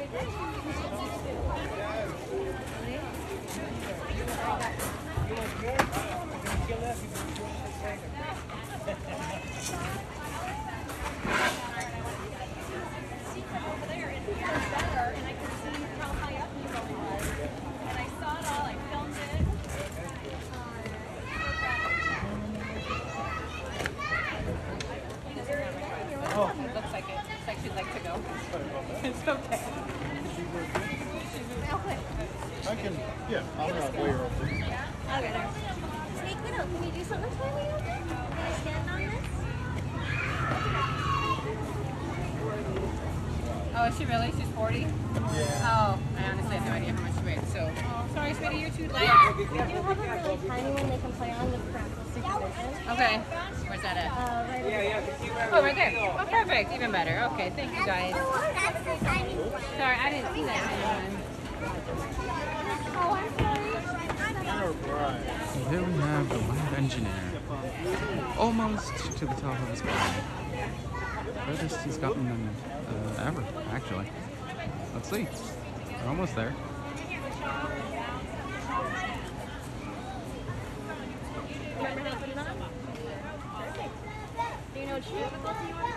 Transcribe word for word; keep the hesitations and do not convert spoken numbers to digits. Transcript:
It's okay. I can, yeah, I'm not way over. Okay, there. Snake Widow, can you do something for me? Can I stand on this? Oh, is she really? She's forty? Yeah. Oh, I honestly have no idea how much she weighs. So, oh, sorry, sweetie, you're too late. We do have a really tiny one they can play on with parental supervision. Okay. Where's that at? Uh, right Yeah, yeah. Oh, right there. Oh, perfect. Even better. Okay, thank you guys. That's the tiny one. Sorry, I didn't see that tiny one. Oh, I'm sorry. Alright. So here we have the lab engineer. Almost to the top of his body. Furthest he's gotten them uh, ever, actually. Let's see. We're almost there. Remember how to put it on? Perfect. Do you know which difficulty you want?